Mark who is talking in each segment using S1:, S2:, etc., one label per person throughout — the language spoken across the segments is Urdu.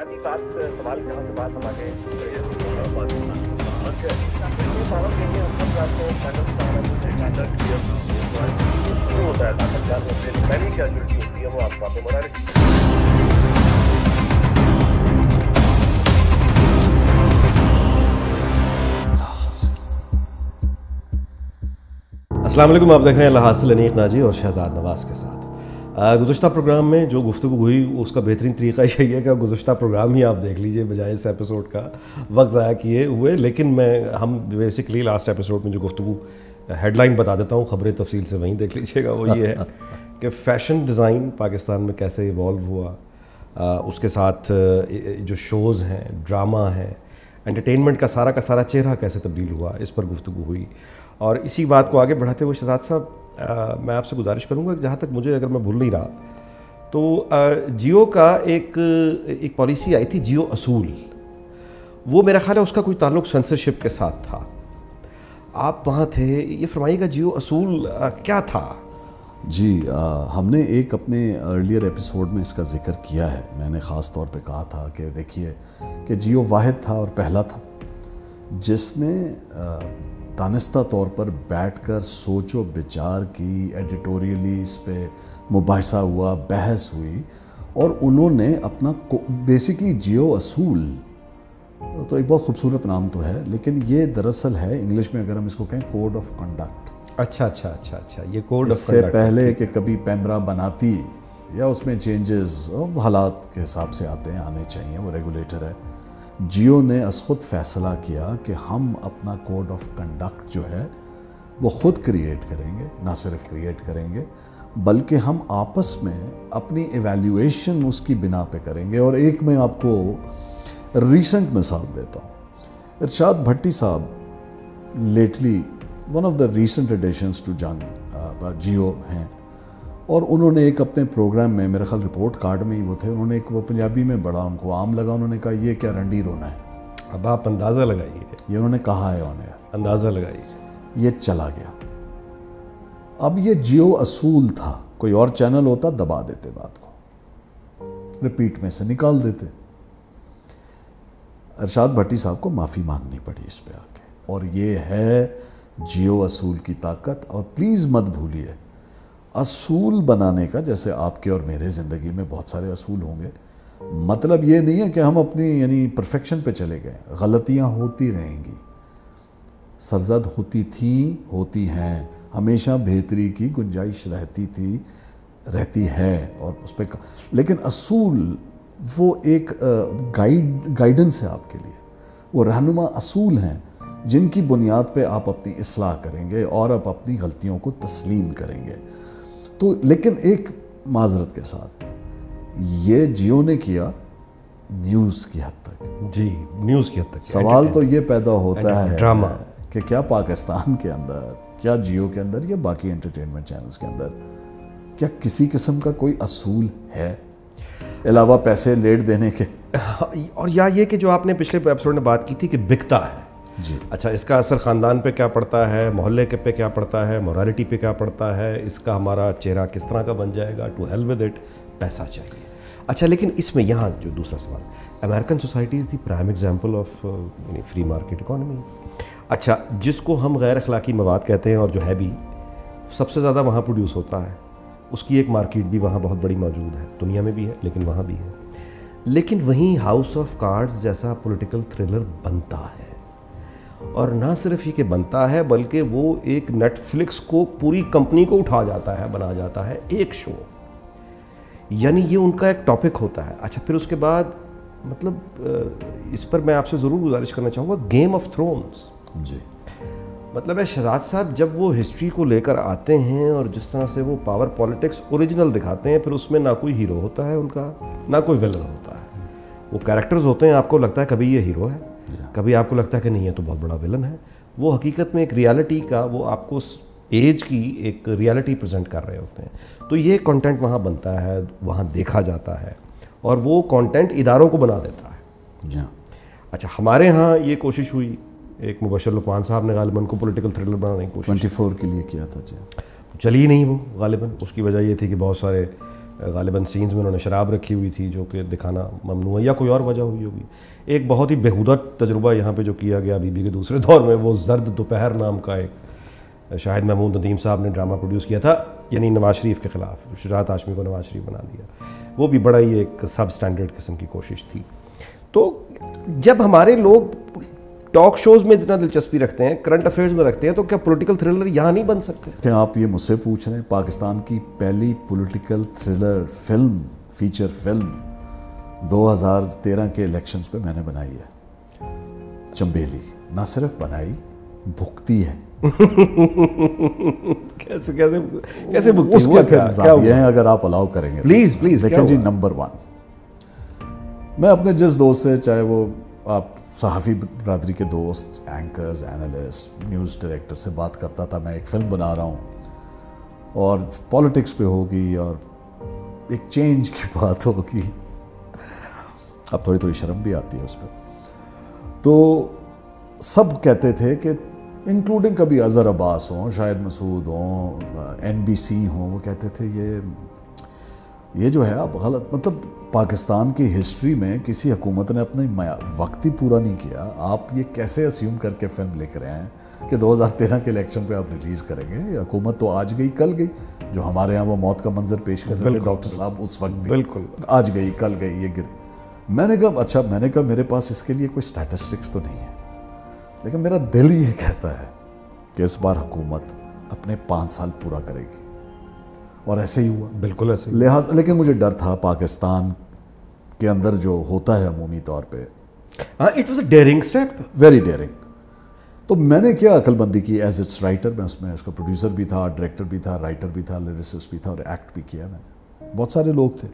S1: بنیادی بات سوال جہاں سے بات ہم آگے ہوتا ہے پہلی کیجویلٹی ہوتی ہے وہ آپ وہاں پہ مورالٹی.
S2: السلام علیکم، آپ دیکھ رہے ہیں الحاصل انیق ناجی اور شہزاد نواز کے ساتھ. گزشتہ پروگرام میں جو گفتگو ہوئی اس کا بہترین طریقہ یہی ہے کہ گزشتہ پروگرام ہی آپ دیکھ لیجئے بجائے اس ایپیسوڈ کا وقت ضائع کیے ہوئے. لیکن ہم بیسکلی لاسٹ ایپیسوڈ میں جو گفتگو ہیڈ لائن بتا دیتا ہوں، خبریں تفصیل سے وہیں دیکھ لیجیے گا. وہ یہ ہے کہ فیشن ڈیزائن پاکستان میں کیسے ایوالو ہوا، اس کے ساتھ جو شوز ہیں، ڈرامہ ہیں، انٹرٹینمنٹ کا سارا چہرہ کیسے تبدیل ہوا، اس پر گفتگو ہوئی. اور اسی بات کو آگے بڑھاتے ہوئے شہزاد صاحب میں آپ سے گزارش کروں گا کہ جہاں تک مجھے، اگر میں بھول نہیں رہا تو جیو کا ایک پالیسی آئی تھی، جیو اصول. وہ میرا خیال ہے اس کا کوئی تعلق سینسرشپ کے ساتھ تھا. آپ وہاں تھے، یہ فرمائیے گا جیو اصول کیا تھا؟
S3: جی ہم نے ایک اپنے ارلیئر ایپیسوڈ میں اس کا ذکر کیا ہے. میں نے خاص طور پہ کہا تھا کہ دیکھیے کہ جیو واحد تھا اور پہلا تھا جس نے دانستہ طور پر بیٹھ کر سوچ و بچار کی، ایڈیٹوریلی اس پہ مباحثہ ہوا، بحث ہوئی، اور انہوں نے اپنا بیسکلی جیو اصول تو ایک بہت خوبصورت نام تو ہے، لیکن یہ دراصل ہے انگلش میں اگر ہم اس کو کہیں کوڈ آف کنڈکٹ.
S2: اچھا یہ کوڈ آف
S3: اس سے پہلے کہ کبھی پیمرا بناتی یا اس میں چینجز حالات کے حساب سے آنے چاہیے، وہ ریگولیٹر ہے. جیو نے از خود فیصلہ کیا کہ ہم اپنا کوڈ آف کنڈکٹ جو ہے وہ خود کریٹ کریں گے. نہ صرف کریٹ کریں گے بلکہ ہم آپس میں اپنی ایویلیویشن اس کی بنا پہ کریں گے. اور ایک میں آپ کو ریسنٹ مثال دیتا ہوں. ارشاد بھٹی صاحب lately one of the recent additions to Geo ہیں، اور انہوں نے ایک اپنے پروگرام میں، میرا خیال رپورٹ کارڈ میں ہی وہ تھے، انہوں نے ایک وہ پنجابی میں بڑا ان کو عام لگا، انہوں نے کہا یہ کیا رنڈی رونا ہے.
S2: اب آپ اندازہ لگائیے،
S3: یہ انہوں نے کہا ہے انہیں،
S2: اندازہ لگائیے.
S3: یہ چلا گیا. اب یہ جیو اصول تھا. کوئی اور چینل ہوتا دبا دیتے بات کو، ریپیٹ میں سے نکال دیتے. ارشاد بھٹی صاحب کو معافی مانگنی پڑی اس پہ آ کے. اور یہ ہے جیو اصول کی طاقت. اور پلیز مت بھولیے اصول بنانے کا، جیسے آپ کے اور میرے زندگی میں بہت سارے اصول ہوں گے، مطلب یہ نہیں ہے کہ ہم اپنی یعنی پرفیکشن پہ چلے گئے. غلطیاں ہوتی رہیں گی، سرزد ہوتی تھیں، ہوتی ہیں، ہمیشہ بہتری کی گنجائش رہتی ہے. اور اس پہ لیکن اصول وہ ایک گائیڈنس ہے آپ کے لیے، وہ رہنما اصول ہیں جن کی بنیاد پہ آپ اپنی اصلاح کریں گے اور آپ اپنی غلطیوں کو تسلیم کریں گے. تو لیکن ایک معذرت کے ساتھ یہ جیو نے کیا نیوز کی حد تک.
S2: جی نیوز کی حد تک.
S3: سوال تو یہ پیدا ہوتا ہے
S2: ڈرامہ
S3: کہ کیا پاکستان کے اندر، کیا جیو کے اندر یا باقی انٹرٹینمنٹ چینلز کے اندر کیا کسی قسم کا کوئی اصول ہے علاوہ پیسے لیٹ دینے کے؟
S2: اور یا یہ کہ جو آپ نے پچھلے ایپیسوڈ میں بات کی تھی کہ بکتا ہے.
S3: جی
S2: اچھا، اس کا اثر خاندان پہ کیا پڑتا ہے، محلے کے پہ کیا پڑتا ہے، مورالٹی پہ کیا پڑتا ہے، اس کا ہمارا چہرہ کس طرح کا بن جائے گا. ٹو ہیل ود اٹ، پیسہ چاہیے. اچھا، لیکن اس میں یہاں جو دوسرا سوال، American society is the prime example of free market economy. اچھا، جس کو ہم غیر اخلاقی مواد کہتے ہیں اور جو ہے بھی سب سے زیادہ وہاں پروڈیوس ہوتا ہے، اس کی ایک مارکیٹ بھی وہاں بہت بڑی موجود ہے، دنیا میں بھی ہے لیکن وہاں بھی ہے. لیکن وہیں ہاؤس آف کارڈز جیسا پولیٹیکل تھرلر بنتا ہے، اور نہ صرف یہ کہ بنتا ہے بلکہ وہ ایک نیٹ فلکس کو، پوری کمپنی کو اٹھا جاتا ہے، بنا جاتا ہے ایک شو. یعنی یہ ان کا ایک ٹاپک ہوتا ہے. اچھا، پھر اس کے بعد مطلب اس پر میں آپ سے ضرور گزارش کرنا چاہوں گا، گیم آف تھرونز.
S3: جی
S2: مطلب ہے شہزاد صاحب جب وہ ہسٹری کو لے کر آتے ہیں اور جس طرح سے وہ پاور پالیٹکس اوریجنل دکھاتے ہیں، پھر اس میں نہ کوئی ہیرو ہوتا ہے ان کا، نہ کوئی ویلن ہوتا ہے. وہ کیریکٹرز ہوتے ہیں، آپ کو لگتا ہے کبھی یہ ہیرو ہے، کبھی آپ کو لگتا ہے کہ نہیں یہ تو بہت بڑا ویلن ہے. وہ حقیقت میں ایک ریالٹی کا، وہ آپ کو ایج کی ایک ریالٹی پریزنٹ کر رہے ہوتے ہیں. تو یہ کنٹینٹ وہاں بنتا ہے، وہاں دیکھا جاتا ہے، اور وہ کنٹینٹ اداروں کو بنا دیتا ہے. اچھا، ہمارے ہاں یہ کوشش ہوئی، ایک مبشر لقمان صاحب نے غالباً کو پولیٹیکل تھرلر بنانے کی کوشش
S3: 24 کے لیے کیا تھا. جی
S2: چلی نہیں وہ غالباً. اس کی وجہ یہ تھی کہ بہت سارے غالباً سینز میں انہوں نے شراب رکھی ہوئی تھی جو کہ دکھانا ممنوع ہے یا کوئی اور وجہ ہوئی ہوگی. ایک بہت ہی بےہودہ تجربہ یہاں پہ جو کیا گیا بیبی کے دوسرے دور میں, وہ زرد دوپہر نام کا ایک شاہد محمود ندیم صاحب نے ڈرامہ پروڈیوس کیا تھا, یعنی نواز شریف کے خلاف. شجاعت ہاشمی کو نواز شریف بنا دیا. وہ بھی بڑا ہی ایک سب سٹینڈرڈ قسم کی کوشش تھی. تو جب ہمارے لوگ ٹاک شوز میں اتنا دلچسپی رکھتے ہیں, کرنٹ افیئرز میں رکھتے ہیں, تو کیا پولیٹیکل تھرلر یہاں نہیں بن سکتے؟
S3: کہ آپ یہ مجھ سے پوچھ رہے ہیں, پاکستان کی پہلی political thriller film, feature film 2013 کے الیکشنز پہ میں نے بنائی ہے, چمبیلی. نہ صرف بنائی, بھگتی ہے.
S2: کیسے
S3: اس کے پھر زاویے ہیں اگر آپ الاؤ کریں گے.
S2: پلیز
S3: دیکھیں جی, نمبر 1 میں اپنے جس دوست سے, چاہے وہ آپ صحافی برادری کے دوست, اینکرز, اینالسٹ, نیوز ڈائریکٹر سے بات کرتا تھا, میں ایک فلم بنا رہا ہوں اور پالیٹکس پہ ہوگی اور ایک چینج کی بات ہوگی, اب تھوڑی شرم بھی آتی ہے اس پہ, تو سب کہتے تھے کہ انکلوڈنگ کبھی اظہر عباس ہوں, شاہد مسعود ہوں, NBC ہوں, وہ کہتے تھے یہ جو ہے اب غلط, مطلب پاکستان کی ہسٹری میں کسی حکومت نے اپنا وقت ہی پورا نہیں کیا, آپ یہ کیسے اسیوم کر کے فلم لکھ رہے ہیں کہ 2013 کے الیکشن پہ آپ ریلیز کریں گے؟ یہ حکومت تو آج گئی کل گئی, جو ہمارے ہاں وہ موت کا منظر پیش کر رہے تھے ڈاکٹر صاحب اس وقت بھی,
S2: بالکل
S3: آج گئی کل گئی, یہ گری. میں نے کہا اچھا, میں نے کہا میرے پاس اس کے لیے کوئی سٹیٹسٹکس تو نہیں ہے, لیکن میرا دل یہ کہتا ہے کہ اس بار حکومت اپنے 5 سال پورا کرے گی, اور ایسے ہی ہوا.
S2: بالکل ایسے
S3: لہٰذا, لیکن مجھے ڈر تھا پاکستان کے اندر جو ہوتا ہے عمومی طور پہ,
S2: it was a daring step,
S3: very daring. تو میں نے کیا عقل بندی کی ایز اٹس رائٹر, میں اس میں اس کا پروڈیوسر بھی تھا, ڈائریکٹر بھی تھا, رائٹر بھی تھا, لیریسسٹ بھی تھا, اور ایکٹ بھی کیا میں نے, بہت سارے لوگ تھے.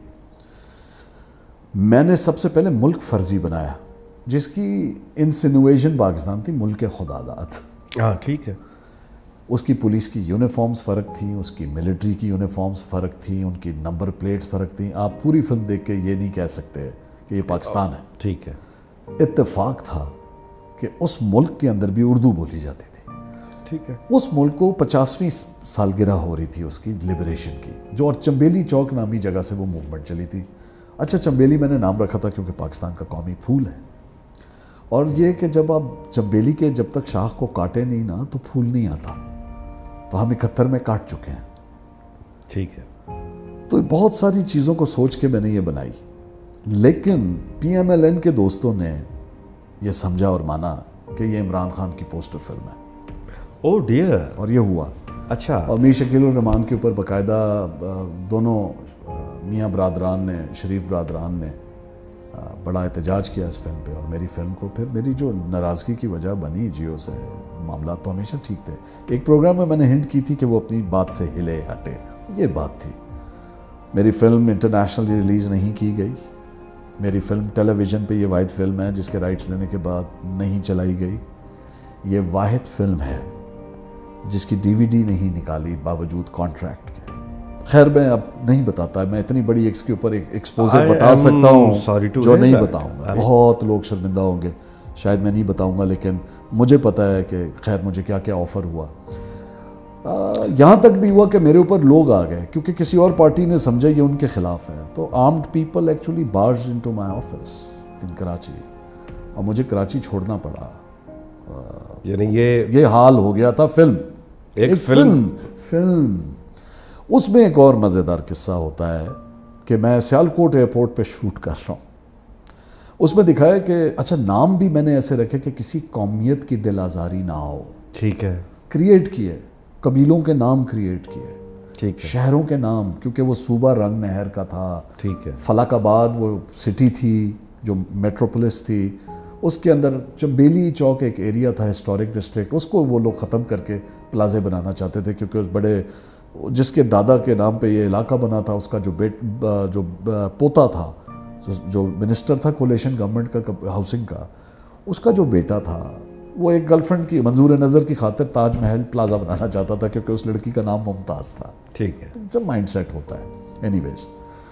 S3: میں نے سب سے پہلے ملک فرضی بنایا, جس کی انسینویشن پاکستان تھی ملک خدا داد.
S2: ہاں ٹھیک ہے.
S3: اس کی پولیس کی یونیفارمز فرق تھیں, اس کی ملٹری کی یونیفارمز فرق تھیں, ان کی نمبر پلیٹس فرق تھیں. آپ پوری فلم دیکھ کے یہ نہیں کہہ سکتے کہ یہ پاکستان ہے.
S2: ٹھیک ہے.
S3: اتفاق تھا کہ اس ملک کے اندر بھی اردو بولی جاتی تھی.
S2: ٹھیک ہے.
S3: اس ملک کو 50ویں سالگرہ ہو رہی تھی اس کی لبریشن کی, جو اور چمبیلی چوک نامی جگہ سے وہ موومنٹ چلی تھی. اچھا, چمبیلی میں نے نام رکھا تھا کیونکہ پاکستان کا قومی پھول ہے, اور یہ کہ جب آپ چمبیلی کے جب تک شاخ کو کاٹے نہیں نا تو پھول نہیں آتا, تو ہم 71 میں کاٹ چکے ہیں.
S2: ٹھیک ہے.
S3: تو بہت ساری چیزوں کو سوچ کے میں نے یہ بنائی, لیکن PMLN کے دوستوں نے یہ سمجھا اور مانا کہ یہ عمران خان کی پوسٹر فلم ہے.
S2: Oh dear.
S3: اور یہ ہوا.
S2: اچھا.
S3: اور میر شکیل الرحمان کے اوپر باقاعدہ دونوں میاں برادران نے, شریف برادران نے بڑا احتجاج کیا اس فلم پہ, اور میری فلم کو پھر میری جو ناراضگی کی وجہ بنی جیو سے, معاملات تو ہمیشہ ٹھیک تھے. ایک پروگرام میں نے ہنٹ کی تھی کہ وہ اپنی بات سے ہلے ہٹے, یہ بات تھی. میری فلم انٹرنیشنلی ریلیز نہیں کی گئی. میری فلم ٹیلی ویژن پہ یہ واحد فلم ہے جس کے رائٹس لینے کے بعد نہیں چلائی گئی. یہ واحد فلم ہے جس کی DVD نہیں نکالی باوجود کانٹریکٹ کے. خیر میں اب نہیں بتاتا, میں اتنی بڑی ایکس کے اوپر ایکسپوزر بتا سکتا ہوں جو نہیں بتاؤں گا. بہت لوگ شرمندہ ہوں گے, شاید میں نہیں بتاؤں گا, لیکن مجھے پتا ہے کہ خیر مجھے کیا کیا آفر ہوا. یہاں تک بھی ہوا کہ میرے اوپر لوگ آ گئے کیونکہ کسی اور پارٹی نے سمجھا یہ ان کے خلاف ہے. تو armed people actually barged into my office in Karachi, اور مجھے کراچی چھوڑنا پڑا.
S2: یعنی یہ
S3: حال ہو گیا تھا. ایک فلم اس میں ایک اور مزیدار قصہ ہوتا ہے کہ میں سیالکوٹ ایئرپورٹ پہ شوٹ کر رہا ہوں. اس میں دکھایا کہ اچھا نام بھی میں نے ایسے رکھے کہ کسی قومیت کی دل آزاری نہ ہو.
S2: ٹھیک ہے.
S3: کریٹ کیے, قبیلوں کے نام کریٹ کیے,
S2: ٹھیک ہے,
S3: شہروں کے نام, کیونکہ وہ صوبہ رنگ نہر کا تھا.
S2: ٹھیک ہے.
S3: فلک آباد وہ سٹی تھی جو میٹروپولس تھی, اس کے اندر چمبیلی چوک ایک ایریا تھا ہسٹورک ڈسٹرکٹ, اس کو وہ لوگ ختم کر کے پلازے بنانا چاہتے تھے کیونکہ اس بڑے جس کے دادا کے نام پہ یہ علاقہ بنا تھا, اس کا جو پوتا تھا جو منسٹر تھا کولیشن گورنمنٹ کا ہاؤسنگ کا, اس کا جو بیٹا تھا وہ ایک گرل فرینڈ کی منظور نظر کی خاطر تاج محل پلازا بنانا چاہتا تھا کیونکہ اس لڑکی کا نام ممتاز تھا.
S2: ٹھیک ہے.
S3: جب مائنڈ سیٹ ہوتا ہے. اینی ویز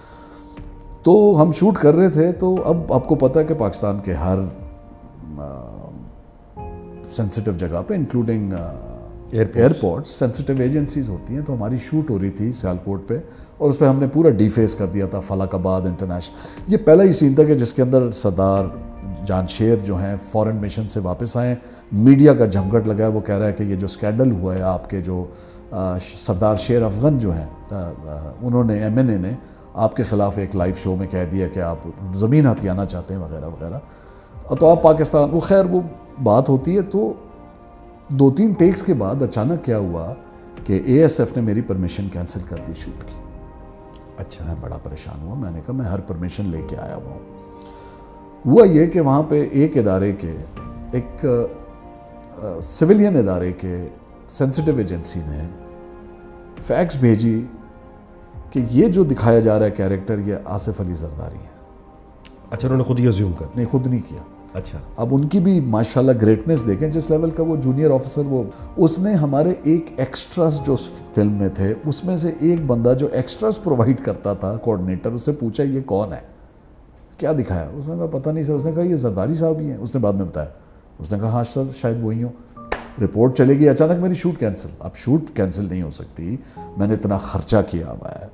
S3: تو ہم شوٹ کر رہے تھے, تو اب آپ کو پتہ ہے کہ پاکستان کے ہر سینسٹیو جگہ پہ انکلوڈنگ एयरपोर्ट्स सेंसिटिव एजेंसीज होती हैं। तो हमारी शूट हो रही थी सियालकोट पे और उस पर हमने पूरा डीफेस कर दिया था फलाकाबाद इंटरनेशनल। ये पहला ही सीन था कि जिसके अंदर सरदार जानशेर जो हैं फॉरेन मिशन से वापस आए, मीडिया का जमघट लगा है, वो कह रहा है कि ये जो स्कैंडल हुआ है आपके जो सरदार शेर अफगन जो हैं उन्होंने MNA ने आपके ख़िलाफ़ एक लाइव शो में कह दिया कि आप ज़मीन हथियाना चाहते हैं वगैरह वगैरह। तो आप पाकिस्तान वो खैर वो बात होती है। तो 2-3 टेक्स के बाद अचानक क्या हुआ कि ASF ने मेरी परमिशन कैंसिल कर दी शूट की।
S2: अच्छा।
S3: मैं बड़ा परेशान हुआ। मैंने कहा मैं हर परमिशन लेके आया हुआ हूँ। हुआ ये कि वहाँ पे एक इदारे के एक सिविलियन इदारे के सेंसिटिव एजेंसी ने फैक्स भेजी कि ये जो दिखाया जा रहा है कैरेक्टर ये आसिफ अली जरदारी है।
S2: अच्छा, उन्होंने खुद ही अज्यूम कर?
S3: नहीं, खुद नहीं किया।
S2: अच्छा।
S3: अब उनकी भी माशाल्लाह ग्रेटनेस देखें जिस लेवल का वो जूनियर ऑफिसर वो उसने हमारे एक एक्स्ट्रास जो फिल्म में थे उसमें से एक बंदा जो एक्स्ट्रास प्रोवाइड करता था कोऑर्डिनेटर, उससे पूछा ये कौन है, क्या दिखाया? उसने कहा पता नहीं सर। उसने कहा ये जरदारी साहब ही हैं। उसने बाद में बताया। उसने कहा हाँ सर शायद वही हो। रिपोर्ट चलेगी। अचानक मेरी शूट कैंसिल। अब शूट कैंसिल नहीं हो सकती, मैंने इतना खर्चा किया हुआ है।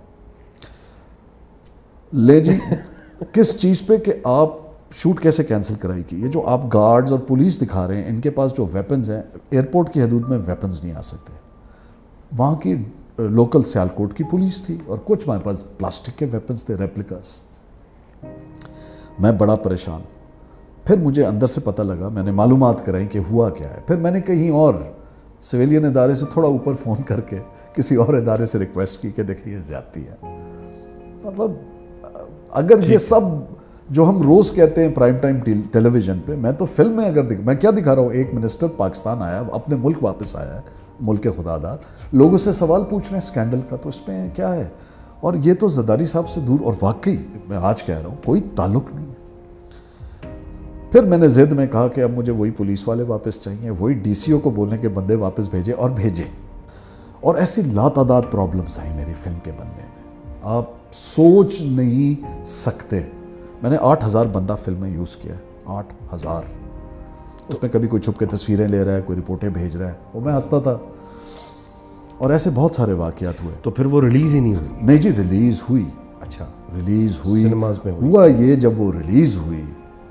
S3: ले जी किस चीज़ पे कि आप शूट कैसे कैंसिल कराएगी? ये जो आप गार्ड्स और पुलिस दिखा रहे हैं इनके पास जो वेपन्स हैं, एयरपोर्ट की हदूद में वेपन्स नहीं आ सकते। वहाँ की लोकल सियालकोट की पुलिस थी और कुछ हमारे पास प्लास्टिक के वेपन्स थे, रेप्लिकास। मैं बड़ा परेशान। फिर मुझे अंदर से पता लगा, मैंने मालूमात कराई कि हुआ क्या है। फिर मैंने कहीं और सिविलियन इदारे से थोड़ा ऊपर फ़ोन करके किसी और इदारे से रिक्वेस्ट की कि देखिए ये ज़्यादती है। मतलब अगर ये सब जो हम रोज़ कहते हैं प्राइम टाइम टेलीविज़न पे, मैं तो फिल्म में अगर मैं क्या दिखा रहा हूँ, एक मिनिस्टर पाकिस्तान आया, अपने मुल्क वापस आया है, मुल्क खुदादार, लोगों से सवाल पूछ रहे हैं स्कैंडल का, तो इसमें क्या है? और ये तो जरदारी साहब से दूर, और वाकई मैं आज कह रहा हूँ कोई ताल्लुक नहीं है। फिर मैंने ज़िद में कहा कि अब मुझे वही पुलिस वाले वापस चाहिए, वही DCO को बोलने के बंदे वापस भेजे, और भेजे। और ऐसी लातादाद प्रॉब्लम्स आई मेरी फिल्म के बनने में, आप सोच नहीं सकते। मैंने 8000 बंदा फिल्म में यूज़ किया, 8000। उसमें कभी कोई छुप के तस्वीरें ले रहा है, कोई रिपोर्टें भेज रहा है, वो मैं हंसता था। और ऐसे बहुत सारे वाक़यात हुए।
S2: तो फिर वो रिलीज़ ही नहीं हुई?
S3: नहीं जी, रिलीज़ हुई।
S2: अच्छा,
S3: रिलीज़ हुई,
S2: सिनेमाज में हुई।
S3: हुआ ये जब वो रिलीज़ हुई,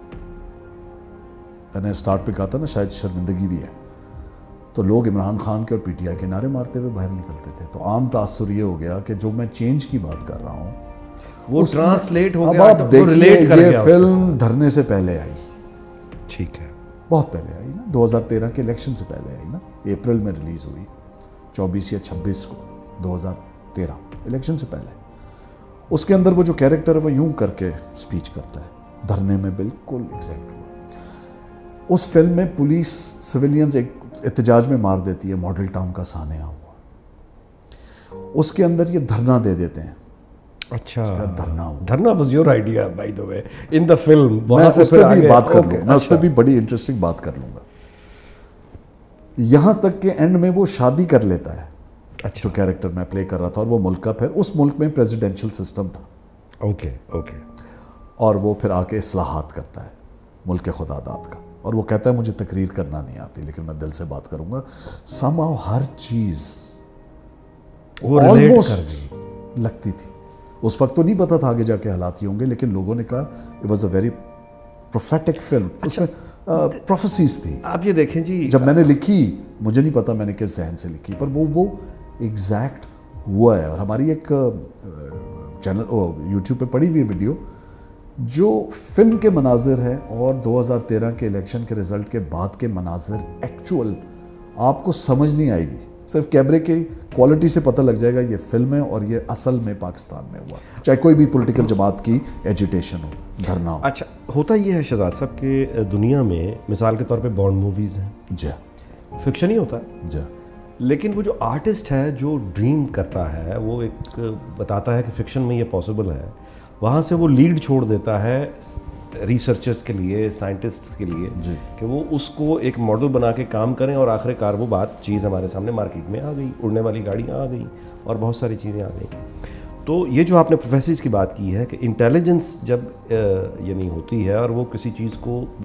S3: मैंने स्टार्ट पे कहा था ना शायद शर्मिंदगी भी है, तो लोग इमरान खान के और PTI के नारे मारते हुए बाहर निकलते थे। तो आम तासुर ये हो गया कि जो मैं चेंज की बात कर रहा हूँ
S2: वो ट्रांसलेट हो
S3: अब
S2: गया।
S3: आप देखिए ये फिल्म धरने से पहले आई।
S2: ठीक है,
S3: बहुत पहले आई ना, 2013 के इलेक्शन से पहले आई ना, अप्रैल में रिलीज़ हुई, 24 या 26 को 2013, इलेक्शन से पहले। उसके अंदर वो जो कैरेक्टर है वो यूं करके स्पीच करता है, धरने में बिल्कुल एग्जैक्ट हुआ। उस फिल्म में पुलिस सिविलियंस एक एहतजाज में मार देती है, मॉडल टाउन का सानिया हुआ। उसके अंदर ये धरना दे देते हैं।
S2: अच्छा,
S3: धरना हुआ।
S2: धरना was your idea by the way in the film.
S3: मैं उस पर भी बात कर लूँगा, मैं उस पर भी बड़ी इंटरेस्टिंग बात कर लूँगा। यहाँ तक के एंड में वो शादी कर लेता है। अच्छा। जो कैरेक्टर मैं प्ले कर रहा था, और वो मुल्क का, फिर उस मुल्क में प्रेसिडेंशियल सिस्टम था।
S2: Okay okay.
S3: और वो फिर आके इस्लाहात करता है मुल्क खुदादाद का, और वो कहता है मुझे तकरीर करना नहीं आती लेकिन मैं दिल से बात करूंगा। समहाउ हर चीज ऑलमोस्ट लगती थी। उस वक्त तो नहीं पता था आगे जाके हालात ही होंगे, लेकिन लोगों ने कहा it was a very prophetic film. उसमें प्रोफेसीज थी। आप ये देखें जी, जब मैंने लिखी मुझे नहीं पता मैंने किस जहन से लिखी, पर वो एग्जैक्ट हुआ है। और हमारी एक चैनल यूट्यूब पे पड़ी हुई वीडियो जो फिल्म के मनाजिर है और 2013 के इलेक्शन के रिजल्ट के बाद के मनाजिर एक्चुअल आपको समझ नहीं आएगी। सिर्फ कैमरे की क्वालिटी से पता लग जाएगा ये फिल्म है और ये असल में पाकिस्तान में हुआ, चाहे कोई भी पॉलिटिकल जमात की एजिटेशन हो, धरना हो।
S2: अच्छा, होता ये है शहजाद साहब कि दुनिया में मिसाल के तौर पे बॉन्ड मूवीज़ हैं,
S3: जी
S2: फिक्शन ही होता है
S3: जी,
S2: लेकिन वो जो आर्टिस्ट है जो ड्रीम करता है वो एक बताता है कि फिक्शन में ये पॉसिबल है, वहाँ से वो लीड छोड़ देता है रिसर्चर्स के लिए, साइंटिस्ट्स के लिए
S3: जी,
S2: कि वो उसको एक मॉडल बना के काम करें और आखिरकार वो बात चीज़ हमारे सामने मार्केट में आ गई, उड़ने वाली गाड़ियाँ आ गई और बहुत सारी चीज़ें आ गई। तो ये जो आपने प्रोफेसर्स की बात की है कि इंटेलिजेंस जब यानी होती है और वो किसी चीज़ को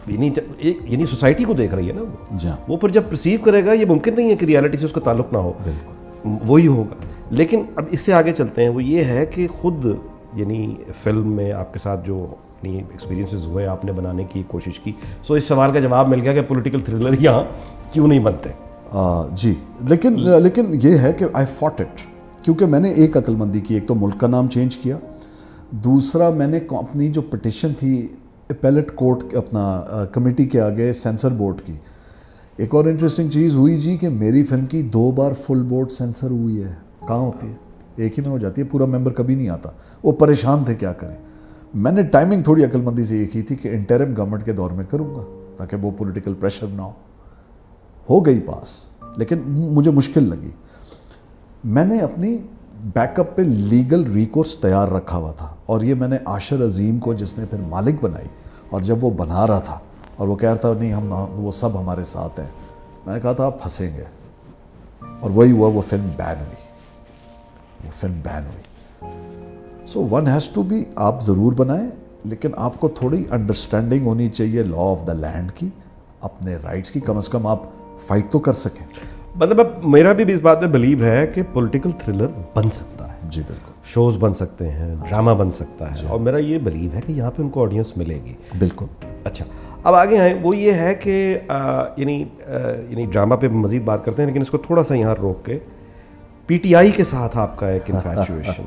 S2: यानी सोसाइटी को देख रही है ना
S3: जी हाँ,
S2: वो फिर जब परसीव करेगा, ये मुमकिन नहीं है कि रियलिटी से उसका ताल्लुक ना हो,
S3: बिल्कुल
S2: वही होगा। लेकिन अब इससे आगे चलते हैं, वो ये है कि खुद यानी फिल्म में आपके साथ जो यानी एक्सपीरियंसेस हुए, आपने बनाने की कोशिश की, सो इस सवाल का जवाब मिल गया कि पॉलिटिकल थ्रिलर यहाँ क्यों नहीं बनते।
S3: जी, लेकिन ये है कि आई फॉट इट, क्योंकि मैंने एक अक्लमंदी की, एक तो मुल्क का नाम चेंज किया, दूसरा मैंने अपनी जो पिटिशन थी एपेलेट कोर्ट अपना कमेटी के आगे सेंसर बोर्ड की। एक और इंटरेस्टिंग चीज़ हुई जी कि मेरी फिल्म की 2 बार फुल बोर्ड सेंसर हुई है। कहाँ होती है? एक ही में हो जाती है, पूरा मेंबर कभी नहीं आता। वो परेशान थे क्या करें। मैंने टाइमिंग थोड़ी अक्लमंदी से ये की थी कि इंटरिम गवर्नमेंट के दौर में करूँगा ताकि वो पॉलिटिकल प्रेशर ना हो गई पास, लेकिन मुझे मुश्किल लगी। मैंने अपनी बैकअप पे लीगल रिकोर्स तैयार रखा हुआ था, और ये मैंने आशर अजीम को, जिसने फिर मालिक बनाई, और जब वो बना रहा था और वो कह रहा था नहीं हम वो सब हमारे साथ हैं, मैंने कहा था आप फंसेंगे, और वही हुआ, वो फिल्म बैन हुई। So one has to be, आप ज़रूर बनाएं, लेकिन आपको थोड़ी अंडरस्टैंडिंग होनी चाहिए लॉ ऑफ द लैंड की, अपने राइट्स की, कम से कम आप फाइट तो कर सकें।
S2: मतलब अब मेरा भी इस बात में बिलीव है कि पॉलिटिकल थ्रिलर बन सकता है।
S3: जी बिल्कुल,
S2: शोज़ बन सकते हैं, ड्रामा बन सकता है, और मेरा ये बिलीव है कि यहाँ पे उनको ऑडियंस मिलेगी।
S3: बिल्कुल।
S2: अच्छा, अब आगे आए, वो ये है कि यानी ड्रामा पे मज़ीद बात करते हैं, लेकिन इसको थोड़ा सा यहाँ रोक के, पीटीआई के साथ आपका एक इन्फैचुएशन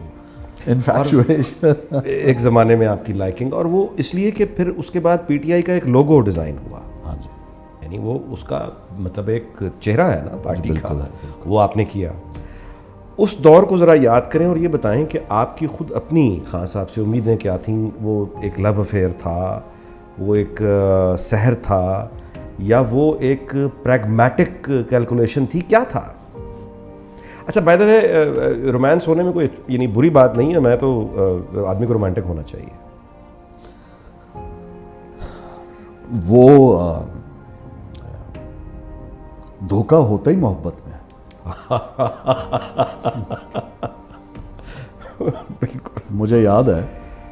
S2: एक ज़माने में आपकी लाइकिंग, और वो इसलिए कि फिर उसके बाद पीटीआई का एक लोगो डिज़ाइन हुआ।
S3: हाँ जी,
S2: यानी वो उसका मतलब एक चेहरा है ना पार्टी का, वो आपने किया। उस दौर को ज़रा याद करें और ये बताएं कि आपकी खुद अपनी खान साहब से उम्मीदें क्या थीं? वो एक लव अफेयर था, वो एक सहर था, या वो एक प्रैग्मेटिक कैलकुलेशन थी, क्या था? अच्छा, बाय द वे रोमांस होने में कोई यानी बुरी बात नहीं है, मैं तो आदमी को रोमांटिक होना चाहिए।
S3: वो धोखा होता ही मोहब्बत में।
S2: बिल्कुल।
S3: मुझे याद है,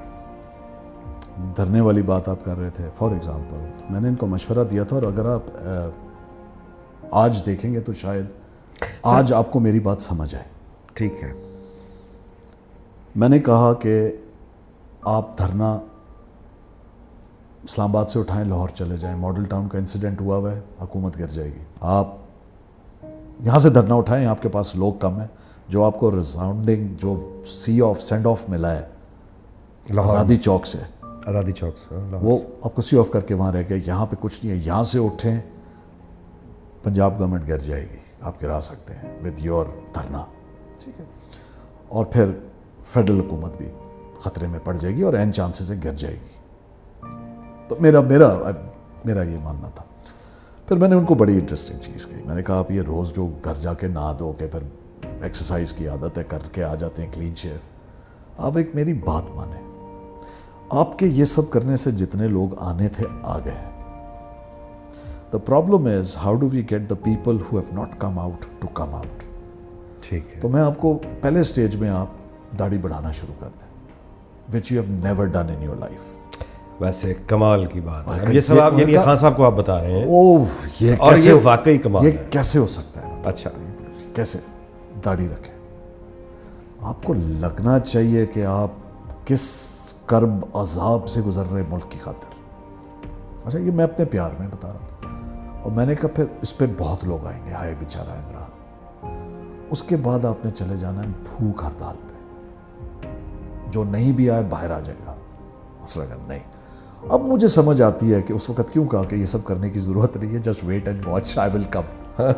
S3: धरने वाली बात आप कर रहे थे फॉर एग्जांपल, तो मैंने इनको मशवरा दिया था, और अगर आप आज देखेंगे तो शायद आज आपको मेरी बात समझ आए।
S2: ठीक है।
S3: मैंने कहा कि आप धरना इस्लामाबाद से उठाएं, लाहौर चले जाएं, मॉडल टाउन का इंसिडेंट हुआ हुआ है, हुकूमत गिर जाएगी। आप यहाँ से धरना उठाएं, आपके पास लोग कम हैं, जो आपको रिसाउंडिंग जो सी ऑफ सेंड ऑफ मिला है आज़ादी चौक से, वो आपको सी ऑफ करके वहाँ रह गए। यहाँ पे कुछ नहीं है, यहाँ से उठें, पंजाब गवर्नमेंट गिर जाएगी, आप गिरा सकते हैं विद योर धरना, ठीक है, और फिर फेडरल हुकूमत भी ख़तरे में पड़ जाएगी और एन चांसेस से गिर जाएगी। तो मेरा ये मानना था। फिर मैंने उनको बड़ी इंटरेस्टिंग चीज़ कही, मैंने कहा आप ये रोज़ जो घर जाके नहा धो के फिर एक्सरसाइज की आदत है, करके आ जाते हैं क्लीन शेव, आप एक मेरी बात माने, आपके ये सब करने से जितने लोग आने थे आ गए। The problem is how do we get the people who have not come out to come out.
S2: ठीक है।
S3: तो मैं आपको पहले स्टेज में आप दाढ़ी बढ़ाना शुरू कर दें, which you have never done in your life.
S2: वैसे कमाल की बात है, ये सब आप यानी खान साहब को आप बता रहे हैं।
S3: ओह, ये
S2: और
S3: कैसे,
S2: ये वाकई कमाल
S3: ये
S2: है।
S3: कैसे हो सकता है?
S2: अच्छा,
S3: कैसे दाढ़ी रखें? आपको लगना चाहिए कि आप किस कर्ब अजाब से गुजर रहे मुल्क की खातिर। अच्छा, ये मैं अपने प्यार में बता रहा था, और मैंने कहा फिर इस पे बहुत लोग आएंगे, हाय बेचारा इमरान। उसके बाद आपने चले जाना है भूख हड़ताल पे, जो नहीं भी आए बाहर आ जाएगा। उसने कहा नहीं। अब मुझे समझ आती है कि उस वक्त क्यों कहा कि ये सब करने की ज़रूरत नहीं है, just wait and watch, I will come,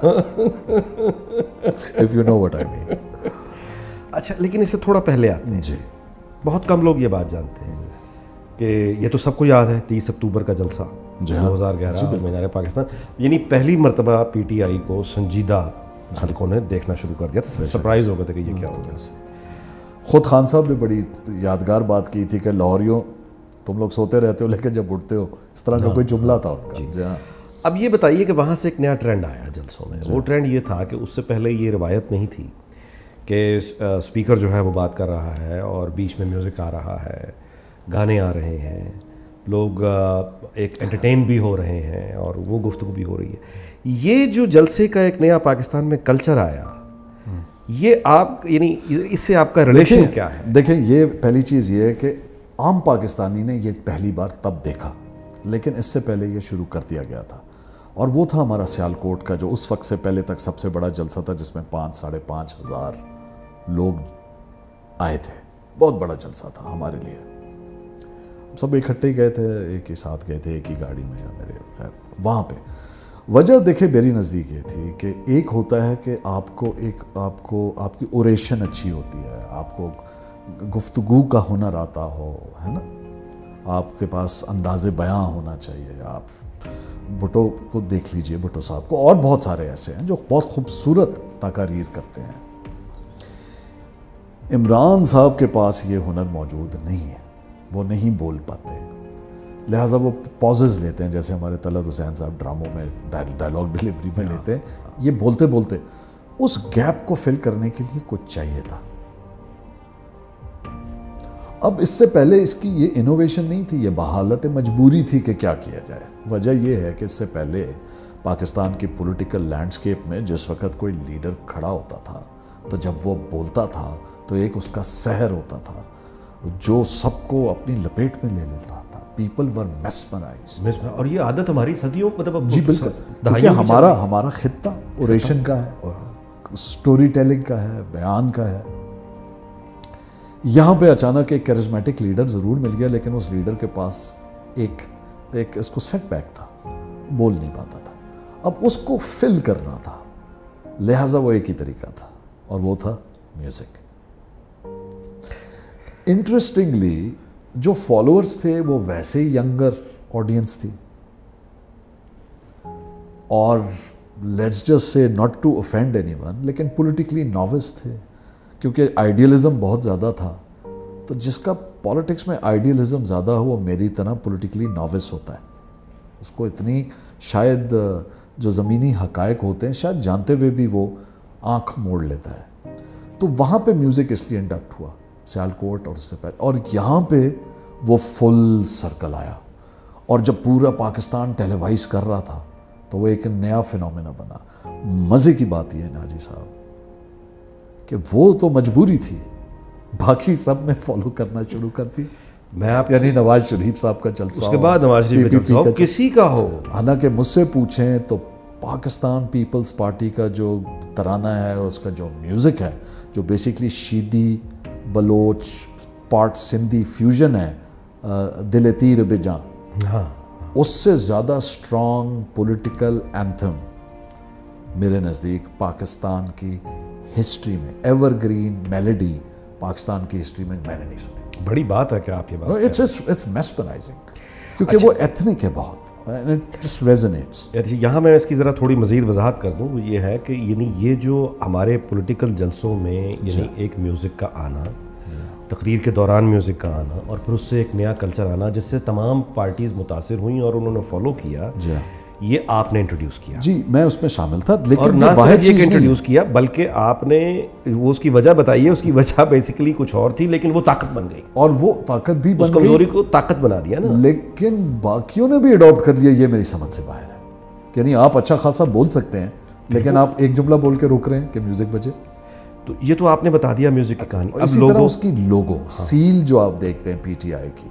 S3: if you know what I mean.
S2: अच्छा, लेकिन इससे थोड़ा पहले आते हैं
S3: जी,
S2: बहुत कम लोग ये बात जानते हैं कि ये तो सबको याद है 30 अक्टूबर का जलसा 2011 मीनार पाकिस्तान, यानी पहली मरतबा पीटीआई को संजीदा हल्कों ने देखना शुरू कर दिया था। सरप्राइज हो गए थे कि ये क्या हो गया।
S3: खुद खान साहब ने बड़ी यादगार बात की थी कि लाहौरियों तुम लोग सोते रहते हो लेकिन जब उठते हो, इस तरह का कोई जुमला था उनका। जी हाँ।
S2: अब ये बताइए कि वहाँ से एक नया ट्रेंड आया जलसों में। वो ट्रेंड ये था कि उससे पहले ये रिवायत नहीं थी कि स्पीकर जो है वो बात कर रहा है और बीच में म्यूज़िक आ रहा है, गाने आ रहे हैं, لوگ ایک انٹرٹین بھی ہو رہے ہیں اور وہ گفتگو بھی ہو رہی ہے. یہ جو جلسے کا ایک نیا پاکستان میں کلچر آیا, یہ آپ یعنی اس سے آپ کا ریلیشن کیا ہے؟
S3: دیکھیں, یہ پہلی چیز یہ ہے کہ عام پاکستانی نے یہ پہلی بار تب دیکھا, لیکن اس سے پہلے یہ شروع کر دیا گیا تھا, اور وہ تھا ہمارا سیالکوٹ کا جو اس وقت سے پہلے تک سب سے بڑا جلسہ تھا, جس میں 5,500 لوگ آئے تھے. بہت بڑا جلسہ تھا ہمارے لیے. سب اکٹھے ہی گئے تھے, ایک ہی ساتھ گئے تھے, ایک ہی گاڑی میں. میرے خیر وہاں پہ وجہ دیکھیں میری نزدیک یہ تھی کہ ایک ہوتا ہے کہ آپ کو آپ کی اوریشن اچھی ہوتی ہے, آپ کو گفتگو کا ہنر آتا ہو, ہے نا, آپ کے پاس انداز بیاں ہونا چاہیے. آپ بھٹو کو دیکھ لیجئے, بھٹو صاحب کو, اور بہت سارے ایسے ہیں جو بہت خوبصورت تقاریر کرتے ہیں. عمران صاحب کے پاس یہ ہنر موجود نہیں ہے, وہ نہیں بول پاتے, لہٰذا وہ پازز لیتے ہیں, جیسے ہمارے طلعت حسین صاحب ڈراموں میں ڈائلاگ ڈیلیوری میں لیتے ہیں. یہ بولتے بولتے اس گیپ کو فل کرنے کے لیے کچھ چاہیے تھا. اب اس سے پہلے اس کی یہ انوویشن نہیں تھی, یہ بحالت مجبوری تھی کہ کیا کیا جائے. وجہ یہ ہے کہ اس سے پہلے پاکستان کی پولیٹیکل لینڈسکیپ میں جس وقت کوئی لیڈر کھڑا ہوتا تھا تو جب وہ بولتا تھا تو ایک اس کا سحر ہوتا تھا جو سب کو اپنی لپیٹ میں لے لیتا تھا. People were mesmerised.
S2: اور یہ عادت ہماری صدیوں مطلب
S3: جی بالکل, کیونکہ ہمارا خطہ اوریشن کا ہے, سٹوری ٹیلنگ کا ہے, بیان کا ہے. یہاں پہ اچانک ایک کیرزمیٹک لیڈر ضرور مل گیا, لیکن اس لیڈر کے پاس ایک اس کو سیٹ بیک تھا, بول نہیں پاتا تھا. اب اس کو فل کرنا تھا, لہٰذا وہ ایک ہی طریقہ تھا, اور وہ تھا میوزک. انٹرسٹنگلی جو فالوورز تھے وہ ویسے ہی ینگر آڈینس تھی, اور let's just say not to offend anyone, لیکن پولیٹیکلی ناوس تھے, کیونکہ آئیڈیلزم بہت زیادہ تھا. تو جس کا پالیٹکس میں آئیڈیلزم زیادہ ہو وہ میری طرح پولیٹیکلی ناوس ہوتا ہے. اس کو اتنی شاید جو زمینی حقائق ہوتے ہیں شاید جانتے ہوئے بھی وہ آنکھ موڑ لیتا ہے. تو وہاں پہ میوزک اس لیے انڈکٹ ہوا, سیالکوٹ اور اس سے پہلے, اور یہاں پہ وہ فل سرکل آیا. اور جب پورا پاکستان ٹیلیوائز کر رہا تھا تو وہ ایک نیا فینومینا بنا. مزے کی بات یہ ہے ناجی صاحب کہ وہ تو مجبوری تھی, باقی سب نے فالو کرنا شروع کر دی.
S2: میں آپ
S3: یعنی نواز شریف صاحب کا جلسہ,
S2: اس کے بعد نواز شریف کا جلسہ کسی کا ہو,
S3: حالانکہ مجھ سے پوچھیں تو پاکستان پیپلز پارٹی کا جو ترانہ ہے اور اس کا جو میوزک ہے, جو basically Sheedi Baloch part Sindhi fusion ہے, دل تیر بجاں, اس سے زیادہ اسٹرانگ پولیٹیکل اینتھم میرے نزدیک پاکستان کی ہسٹری میں, ایور گرین میلڈی پاکستان کی ہسٹری میں نے نہیں سنی.
S2: بڑی بات ہے کہ آپ یہ بات,
S3: اٹس میسمرائزنگ, کیونکہ وہ ایتھنک ہے بہت, it just resonates.
S2: یہاں میں اس کی ذرا تھوڑی مزید وضاحت کر دوں. یہ ہے کہ یعنی یہ جو ہمارے پولیٹیکل جلسوں میں یعنی ایک میوزک کا آنا, تقریر کے دوران میوزک کا آنا, اور پھر اس سے ایک نیا کلچر آنا جس سے تمام پارٹیز متاثر ہوئیں اور انہوں نے فالو کیا, یہ آپ نے انٹروڈیوس کیا.
S3: جی میں اس میں شامل تھا, لیکن
S2: اور نہ صرف یہ انٹروڈیوس کیا بلکہ آپ نے وہ اس کی وجہ بتائیے. اس کی وجہ بیسیکلی کچھ اور تھی, لیکن وہ طاقت بن گئی,
S3: اور وہ طاقت بھی
S2: اس کمزوری کو طاقت بنا دیا نا.
S3: لیکن باقیوں نے بھی اڈاپٹ کر لیا, یہ میری سمجھ سے باہر ہے. یعنی آپ اچھا خاصا بول سکتے ہیں, لیکن آپ ایک جملہ بول کے روک رہے ہیں کہ میوزک بجے.
S2: تو یہ تو آپ نے بتا دیا میوزک کی کہانی.
S3: اسی طرح اس کی لوگو سیل جو آپ دیکھتے ہیں پی ٹی آئی کی,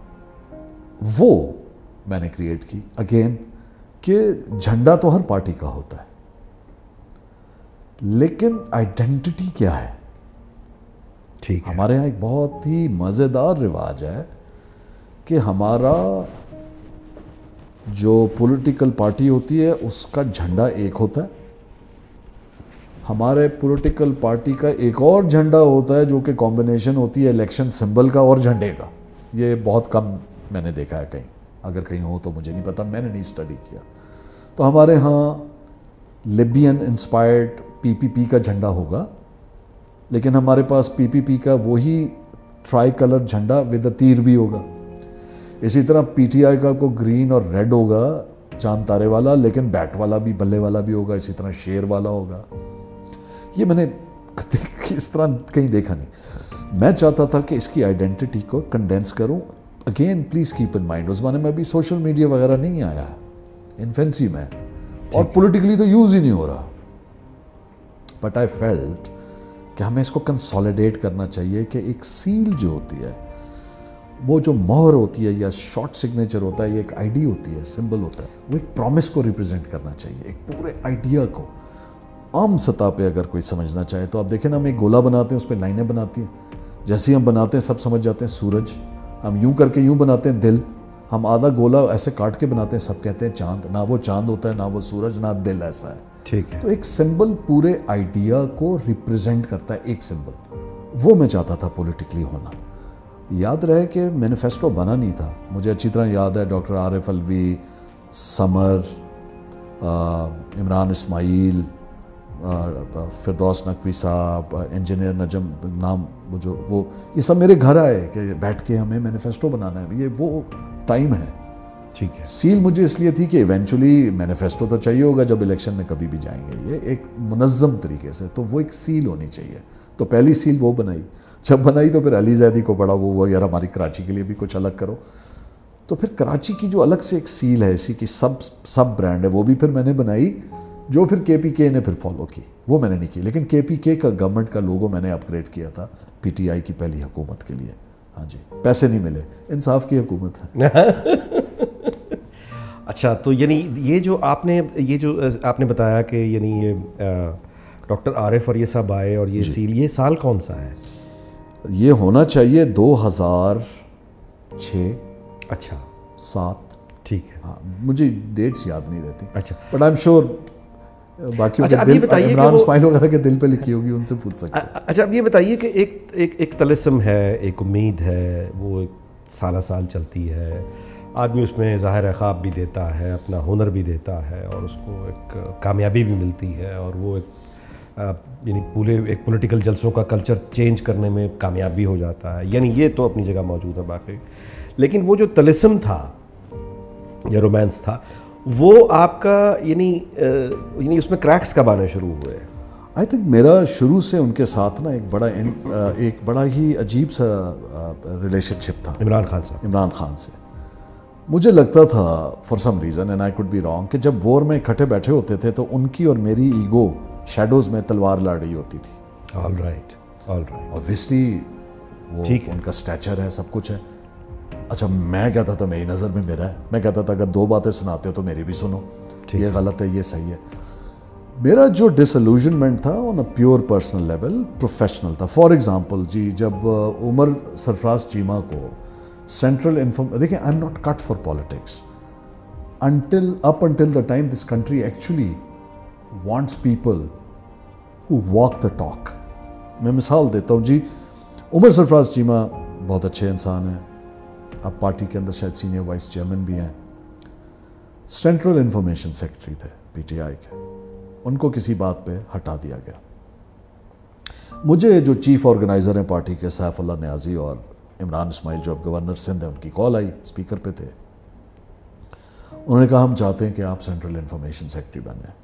S3: وہ میں نے کریٹ کی اگین, کہ جھنڈا تو ہر پارٹی کا ہوتا ہے, لیکن آئیڈینٹی کیا ہے.
S2: ٹھیک,
S3: ہمارے ہاں ایک بہت ہی مزیدار رواج ہے کہ ہمارا جو پولیٹیکل پارٹی ہوتی ہے اس کا جھنڈا ایک ہوتا ہے, ہمارے پولیٹیکل پارٹی کا ایک اور جھنڈا ہوتا ہے جو کہ کمبینیشن ہوتی ہے الیکشن سمبل کا اور جھنڈے کا. یہ بہت کم میں نے دیکھا ہے, کہیں اگر کہیں ہو تو مجھے نہیں پتا, میں نے نہیں اسٹڈی کیا. تو ہمارے ہاں لیبین انسپائرڈ پی پی پی کا جھنڈا ہوگا, لیکن ہمارے پاس پی پی پی کا وہی ٹرائی کلر جھنڈا ود اے تیر بھی ہوگا. اسی طرح پی ٹی آئی کا کو گرین اور ریڈ ہوگا چاند تارے والا, لیکن بیٹ والا بھی بلے والا بھی ہوگا, اسی طرح شیر والا ہوگا. یہ میں نے اس طرح کہیں دیکھا نہیں. میں چاہتا تھا کہ اس کی آئیڈینٹی کو کنڈینس کروں again please keep in mind, उस ज़माने में अभी सोशल मीडिया वगैरह नहीं आया है, इन्फेंसी में, और पॉलिटिकली तो यूज़ ही नहीं हो रहा. बट आई फेल्ट कि हमें इसको कंसोलिडेट करना चाहिए कि एक सील जो होती है, वो जो मोहर होती है या शॉर्ट सिग्नेचर होता है, ये एक आईडी होती है, सिंबल होता है, वो एक प्रॉमिस को रिप्रेजेंट करना चाहिए, एक पूरे आइडिया को. आम सतह पे अगर कोई समझना चाहे तो आप देखें ना, हम एक गोला बनाते हैं, उस पर लाइनें बनाती हैं, जैसे ही हम बनाते हैं सब समझ जाते हैं सूरज. हम यूं करके यूं बनाते हैं दिल, हम आधा गोला ऐसे काट के बनाते हैं, सब कहते हैं चांद. ना वो चांद होता है, ना वो सूरज, ना दिल ऐसा है.
S2: ठीक है.
S3: तो एक सिंबल पूरे आइडिया को रिप्रेजेंट करता है, एक सिंबल. वो मैं चाहता था पॉलिटिकली होना. याद रहे कि मैनिफेस्टो बना नहीं था. मुझे अच्छी तरह याद है डॉक्टर आरिफ अलवी, समर, इमरान इस्माइल, फिरदौस नकवी साहब, इंजीनियर नजम नाम, वो ये सब मेरे घर आए कि बैठ के हमें मैनिफेस्टो बनाना है. ये वो टाइम है.
S2: ठीक है.
S3: सील मुझे इसलिए थी कि इवेंचुअली मैनिफेस्टो तो चाहिए होगा जब इलेक्शन में कभी भी जाएंगे, ये एक मुनज़्ज़म तरीके से, तो वो एक सील होनी चाहिए. तो पहली सील वो बनाई. जब बनाई तो फिर अली ज़ैदी को पड़ा, वो यार हमारी कराची के लिए भी कुछ अलग करो. तो फिर कराची की जो अलग से एक सील है, इसी की सब ब्रांड है, वो भी फिर मैंने बनाई, जो फिर KPK ने फिर फॉलो की. वो मैंने नहीं की, लेकिन KPK का गवर्नमेंट का लोगो मैंने अपग्रेड किया था PTI की पहली हुकूमत के लिए. हाँ जी, पैसे नहीं मिले, इंसाफ की हुकूमत है.
S2: अच्छा, तो यानी ये जो आपने बताया कि यानी ये डॉक्टर आरिफ और ये सब आए और ये सील, ये साल कौन सा है?
S3: ये होना चाहिए 2006.
S2: अच्छा,
S3: 7.
S2: ठीक है.
S3: हाँ, मुझे डेट्स याद नहीं रहती.
S2: अच्छा,
S3: बट आई एम श्योर बाकी
S2: अच्छा,
S3: इमरान इस्माइल वगैरह के दिल पे लिखी होगी, उनसे पूछ सकते हैं.
S2: अच्छा, अब ये बताइए कि एक तलिस्म है, एक उम्मीद है, वो एक साल चलती है. आदमी उसमें ज़ाहिर ख्वाब भी देता है, अपना हुनर भी देता है, और उसको एक कामयाबी भी मिलती है, और वो एक यानी पूरे एक पॉलिटिकल जलसों का कल्चर चेंज करने में कामयाब भी हो जाता है. यानी ये तो अपनी जगह मौजूद है बाकी. लेकिन वो जो तलिस्म था या रोमांस था, वो आपका यानी उसमें क्रैक्स कब आने शुरू हुए?
S3: आई थिंक मेरा शुरू से उनके साथ ना एक बड़ा ही अजीब सा रिलेशनशिप था
S2: इमरान खान साहब.
S3: इमरान खान से. मुझे लगता था for some reason, and I could be wrong, कि जब वॉर में इकट्ठे बैठे होते थे तो उनकी और मेरी ईगो शैडोज़ में तलवार लड़ रही होती थी.
S2: All right.
S3: ऑब्वियसली वो उनका स्टैचर है, सब कुछ है. अच्छा, मैं कहता था मेरी नज़र में मेरा है. मैं कहता था अगर 2 बातें सुनाते हो तो मेरी भी सुनो, ये गलत है, ये सही है. मेरा जो डिसइल्यूजनमेंट था on a pure personal level, professional था. फॉर एग्जांपल जी, जब उमर सरफराज चीमा को सेंट्रल देखिए, I am not cut for politics until the time this country actually wants people who walk the talk. मैं मिसाल देता हूँ जी, उमर सरफराज चीमा बहुत अच्छे इंसान हैं, अब पार्टी के अंदर शायद सीनियर वाइस चेयरमैन भी हैं. सेंट्रल इंफॉर्मेशन सेक्रेटरी थे PTI के, उनको किसी बात पे हटा दिया गया. मुझे जो चीफ ऑर्गेनाइज़र हैं पार्टी के, सैफुल्लाह न्याजी और इमरान इस्माइल जो अब गवर्नर सिंध है, उनकी कॉल आई, स्पीकर पे थे. उन्होंने कहा हम चाहते हैं कि आप सेंट्रल इंफॉर्मेशन सेक्रेटरी बने.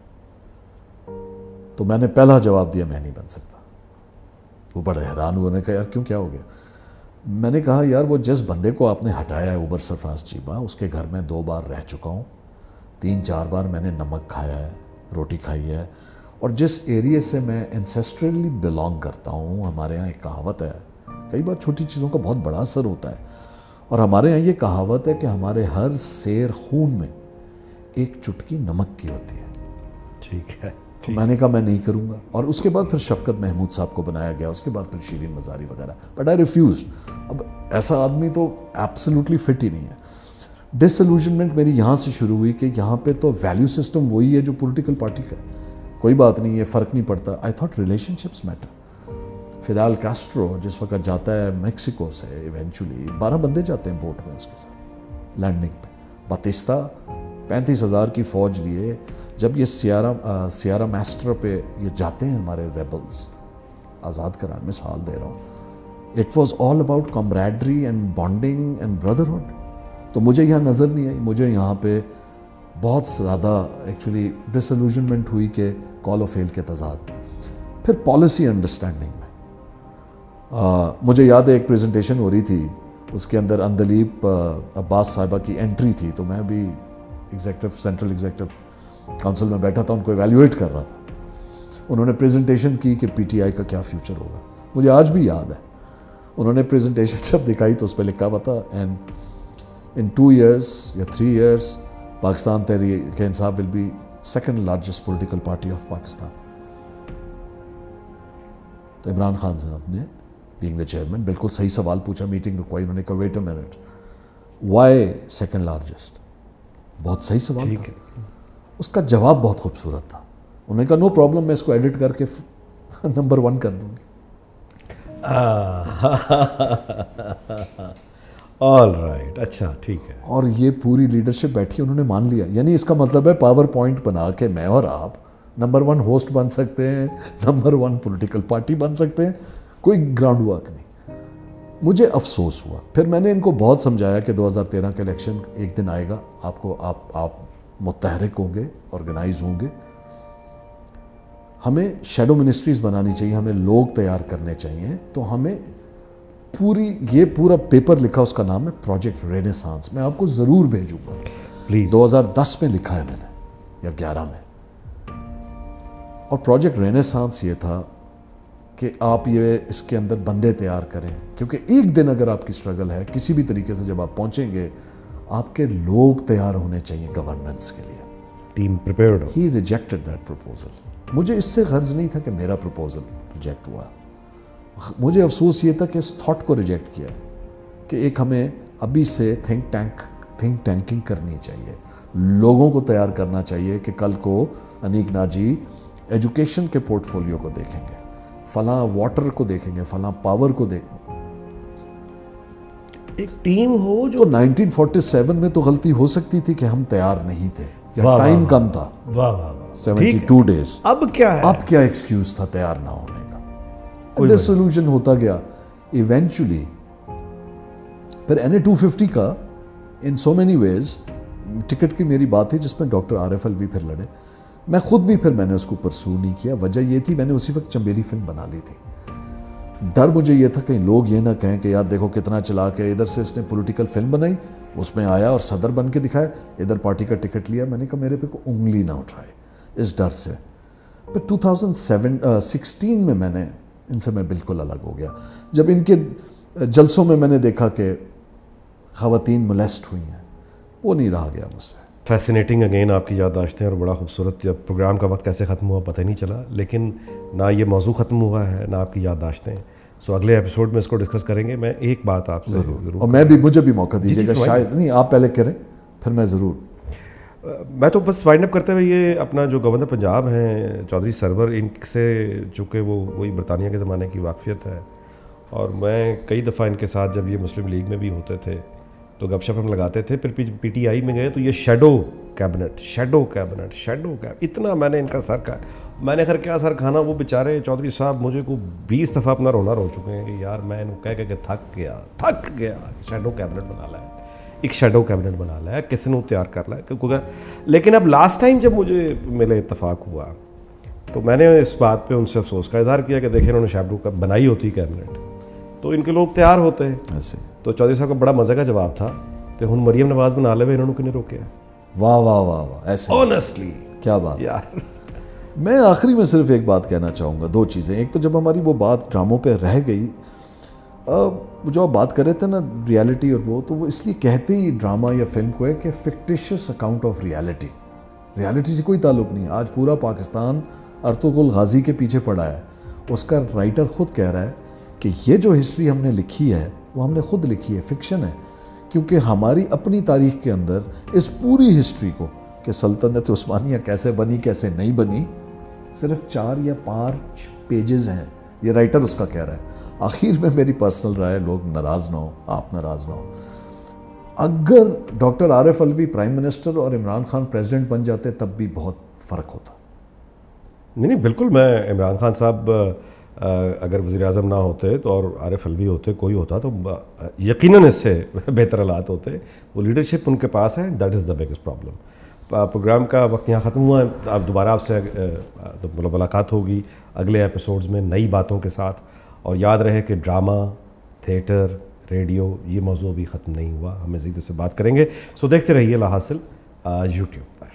S3: तो मैंने पहला जवाब दिया, मैं नहीं बन सकता. वो बड़े हैरान हुए. उन्होंने कहा यार क्यों, क्या हो गया? मैंने कहा यार वो जिस बंदे को आपने हटाया है, उमर सरफराज चीमा, उसके घर में 2 बार रह चुका हूँ, 3-4 बार मैंने नमक खाया है, रोटी खाई है, और जिस एरिया से मैं एंसेस्ट्रली बिलोंग करता हूँ, हमारे यहाँ एक कहावत है, कई बार छोटी चीज़ों का बहुत बड़ा असर होता है, और हमारे यहाँ ये कहावत है कि हमारे हर सेर खून में एक चुटकी नमक की होती है.
S2: ठीक है.
S3: तो मैंने कहा मैं नहीं करूँगा. और उसके बाद फिर शफकत महमूद साहब को बनाया गया, उसके बाद फिर शीरीन मज़ारी वगैरह, बट आई रिफ्यूज. अब ऐसा आदमी तो एब्सोल्युटली फिट ही नहीं है. डिसइल्यूजनमेंट मेरी यहाँ से शुरू हुई कि यहाँ पे तो वैल्यू सिस्टम वही है जो पॉलिटिकल पार्टी का है, कोई बात नहीं है, फ़र्क नहीं पड़ता. I thought relationships matter. Fidel Castro जिस वक्त जाता है मेक्सिको से, इवेंचुअली 12 बंदे जाते हैं बोट में उसके साथ लैंडिंग पे. बातिस्ता 35,000 की फ़ौज लिए जब ये सियारा मैस्टर पे ये जाते हैं हमारे रेबल्स आज़ाद करार, मिसाल दे रहा हूँ, it was all about camaraderie and bonding and brotherhood. तो मुझे यहाँ नज़र नहीं आई. मुझे यहाँ पे बहुत ज़्यादा एक्चुअली डिसइल्यूजनमेंट हुई कि कॉल ऑफ फेल के तजाद. फिर पॉलिसी अंडरस्टैंडिंग में मुझे याद है एक प्रेजेंटेशन हो रही थी اس کے اندر اندلیب عباس صاحبہ کی انٹری تھی تو میں بھی سینٹرل ایگزیکٹو کونسل میں بیٹھا تھا, ان کو ایویلیویٹ کر رہا تھا. انہوں نے پریزنٹیشن کی کہ پی ٹی آئی کا کیا فیوچر ہوگا, مجھے آج بھی یاد ہے. انہوں نے پریزنٹیشن جب دکھائی تو اس پہ لکھا ہوا تھا اینڈ ان 2 years یا 3 years Pakistan Tehreek Insaf will be second largest political party of Pakistan. تو عمران خان صاحب نے بینگ دا چیئرمین بالکل صحیح سوال پوچھا, میٹنگ رکوائی, انہوں نے کہا wait a minute, why second largest? بہت صحیح سوال تھا. اس کا جواب بہت خوبصورت تھا. انہوں نے کہا نو پرابلم, میں اس کو ایڈٹ کر کے نمبر 1 کر دوں گی.
S2: آل رائٹ, اچھا ٹھیک ہے.
S3: اور یہ پوری لیڈرشپ بیٹھی, انہوں نے مان لیا. یعنی اس کا مطلب ہے پاور پوائنٹ بنا کے میں اور آپ نمبر 1 ہوسٹ بن سکتے ہیں, نمبر 1 پولیٹیکل پارٹی بن سکتے ہیں, کوئی گراؤنڈ ورک نہیں. مجھے افسوس ہوا. پھر میں نے ان کو بہت سمجھایا کہ 2013 کا الیکشن ایک دن آئے گا, آپ متحرک ہوں گے, آرگنائز ہوں گے. ہمیں شیڈو منسٹریز بنانی چاہیے, ہمیں لوگ تیار کرنے چاہیے. تو ہمیں یہ پورا پیپر لکھا, اس کا نام ہے پروجیکٹ رینیسانس. میں آپ کو ضرور بھیجوں گا پلیز. 2010 میں لکھا ہے میں نے یا 11 میں. اور پروجیکٹ رینیسانس یہ تھا کہ آپ یہ اس کے اندر بندے تیار کریں, کیونکہ ایک دن اگر آپ کی سٹرگل ہے کسی بھی طریقے سے, جب آپ پہنچیں گے آپ کے لوگ تیار ہونے چاہیے گورننس کے لیے.
S2: ٹیم پریپیئرڈ ہو.
S3: He rejected that proposal. مجھے اس سے غرض نہیں تھا کہ میرا پروپوزل ریجیکٹ ہوا, مجھے افسوس یہ تھا کہ اس تھاٹ کو ریجیکٹ کیا کہ ایک ہمیں ابھی سے تھنک ٹینکنگ کرنی چاہیے, لوگوں کو تیار کرنا چاہیے کہ کل کو انیک ناجی ایجوکیشن کے پورٹ فولیو کو دیکھیں گے, فلاں واٹر کو دیکھیں گے, فلاں پاور کو دیکھیں گے.
S2: ایک ٹیم ہو جو.
S3: تو 1947 میں تو غلطی ہو سکتی تھی کہ ہم تیار نہیں تھے, ٹائم کم تھا. 72 days.
S2: اب کیا ہے,
S3: اب کیا ایکسکیوز تھا تیار نہ ہونے کا. ڈسولوشن ہوتا گیا ایونچولی. پھر NA-250 کا ان سو مینی ویز ٹکٹ کی میری بات تھی جس میں ڈاکٹر عارف الوی پھر لڑے. میں خود بھی پھر میں نے اس کو پرسو نہیں کیا. وجہ یہ تھی میں نے اسی وقت چمبیلی فلم بنا لی تھی. ڈر مجھے یہ تھا کہیں لوگ یہ نہ کہیں کہ یار دیکھو کتنا چلا کے, ادھر سے اس نے پولیٹیکل فلم بنائی, اس میں آیا اور صدر بن کے دکھایا, ادھر پارٹی کا ٹکٹ لیا. میں نے کہا میرے پہ کوئی انگلی نہ اٹھائے اس ڈر سے. پھر 2016 میں نے ان سے میں بالکل الگ ہو گیا. جب ان کے جلسوں میں میں نے دیکھا کہ خواتین مولیسٹ ہوئی ہیں, وہ نہیں رہا گیا مجھ سے.
S2: فیسینیٹنگ اگین آپ کی یادداشتیں, اور بڑا خوبصورت. جب پروگرام کا وقت کیسے ختم ہوا پتہ نہیں چلا, لیکن نہ یہ موضوع ختم ہوا ہے نہ آپ کی یادداشتیں. سو اگلے ایپیسوڈ میں اس کو ڈسکس کریں گے. میں ایک بات آپ سے ضرور,
S3: اور مجھے بھی موقع دیجیے گا. شاید نہیں آپ پہلے کریں پھر میں ضرور.
S2: میں تو بس وائنڈ اپ کرتے ہوئے یہ اپنا جو گورنر پنجاب ہیں چودھری سرور, ان سے چونکہ وہی برطانیہ کے زمانے کی واقفیت ہے, اور میں کئی دفعہ ان کے ساتھ جب یہ مسلم لیگ میں بھی ہوتے تھے تو گپ شپ ہم لگاتے تھے. پھر پی ٹی آئی میں گئے تو یہ شیڈو کیبنٹ اتنا میں نے ان کا سر کھایا. میں نے خیر کیا سر کھانا, وہ بیچارے چودھری صاحب مجھے کو 20 دفعہ اپنا رونا رو چکے ہیں کہ یار میں ان کو کہہ کہ تھک گیا. شیڈو کیبنٹ بنا لا ہے, ایک شیڈو کیبنٹ بنا لا ہے, کسی نے تیار کر لا ہے کیونکہ. لیکن اب لاسٹ ٹائم جب مجھے ملے اتفاق ہوا تو میں نے اس بات پہ ان سے افسوس کا اظہار کیا کہ دیکھیں انہوں نے شیڈو کا بنائی ہوتی کیبنٹ تو ان کے لوگ تیار ہوتے ہیں ایسے. تو چودھری صاحب کا بڑا مزے کا جواب تھا کہ ہن مریم نواز بنا لے, انہوں نے کیوں نہیں روکیا.
S3: واہ واہ واہ واہ, ایسے
S2: آنیسٹلی کیا
S3: بات یار. میں آخری میں صرف ایک بات کہنا چاہوں گا, 2 چیزیں. ایک تو جب ہماری وہ بات ڈراموں پہ رہ گئی, جو آپ بات کر رہے تھے نا ریالٹی اور وہ, تو وہ اس لیے کہتے ہی ڈرامہ یا فلم کو ہے کہ فکٹیشیس اکاؤنٹ آف ریالٹی سے کوئی تعلق نہیں ہے. آج پورا پاکستان ارطغرل غازی کے پیچھے پڑا ہے. اس کا رائٹر خود کہہ رہا ہے کہ یہ جو ہسٹری ہم نے لکھی ہے وہ ہم نے خود لکھی ہے, فکشن ہے. کیونکہ ہماری اپنی تاریخ کے اندر اس پوری ہسٹری کو کہ سلطنت عثمانیہ کیسے بنی کیسے نہیں بنی, صرف 4 یا 5 پیجز ہیں. یہ رائٹر اس کا کہہ رہا ہے. آخر میں میری پرسنل رائے, لوگ ناراض نہ ہو, آپ ناراض نہ ہو, اگر doctor Arif Alvi prime minister اور عمران خان پریزیڈنٹ بن جاتے تب بھی بہت فرق ہوتا.
S2: نہیں بالکل, میں عمران خان صاحب اگر وزیر اعظم نہ ہوتے تو اور عارف الوی ہوتے, کوئی ہوتا تو یقیناً اس سے بہتر حالات ہوتے. وہ لیڈرشپ ان کے پاس ہے, that is the biggest problem. Programme کا وقت یہاں ختم ہوا ہے. اب دوبارہ آپ سے ملاقات ہوگی اگلے ایپیسوڈز میں نئی باتوں کے ساتھ. اور یاد رہے کہ ڈرامہ, تھیٹر, ریڈیو، یہ موضوع بھی ختم نہیں ہوا، ہم مزید اس سے بات کریں گے. سو دیکھتے رہیے لا حاصل یوٹیوب پر.